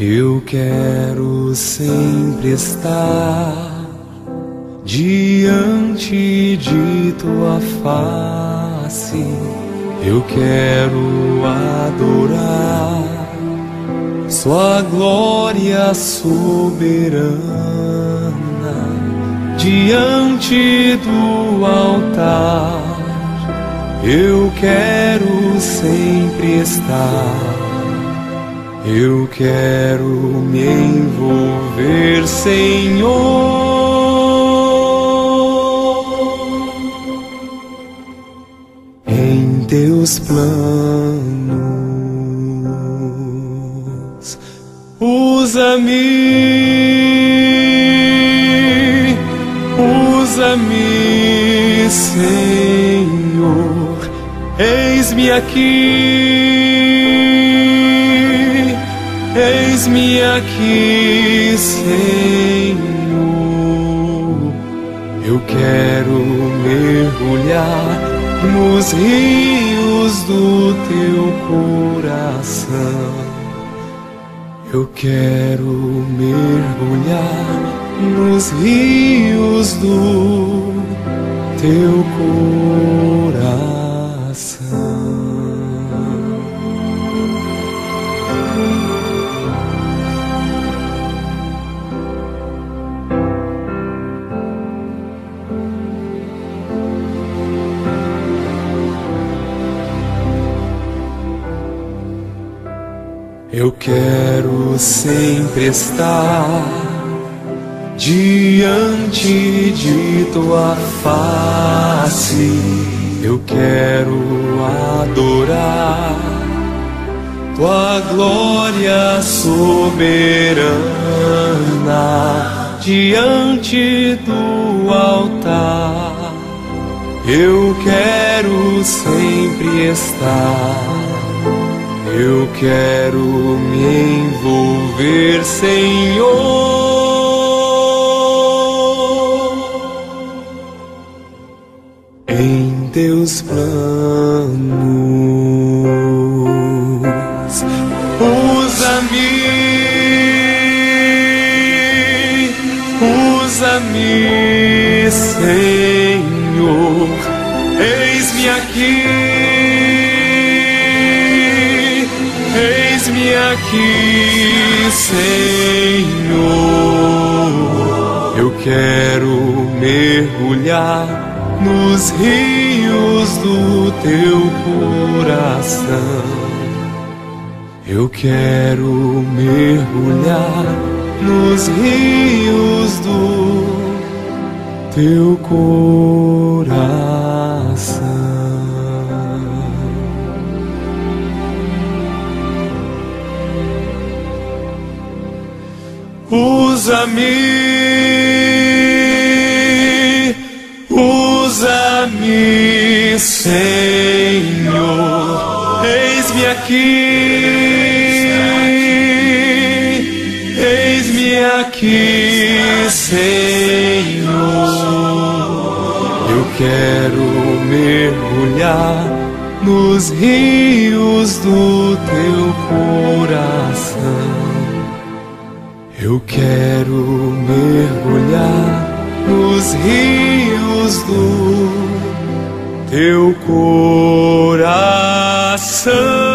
Eu quero sempre estar diante de tua face. Eu quero adorar sua glória soberana diante do altar. Eu quero sempre estar. Eu quero me envolver, Senhor, em teus planos. Usa-me, usa-me, Senhor, eis-me aqui. Eis-me aqui, Senhor. Eu quero mergulhar nos rios do teu coração. Eu quero mergulhar nos rios do teu coração. Eu quero sempre estar diante de tua face. Eu quero adorar tua glória soberana diante do altar. Eu quero sempre estar. Eu quero me envolver, Senhor, em teus planos. Usa-me, usa-me, Senhor, eis-me aqui. Eis-me aqui, Senhor. Eu quero mergulhar nos rios do teu coração. Eu quero mergulhar nos rios do teu coração. Usa-me, usa-me, Senhor, eis-me aqui, eis-me aqui, Senhor. Eu quero mergulhar nos rios do teu coração. Eu quero mergulhar nos rios do teu coração.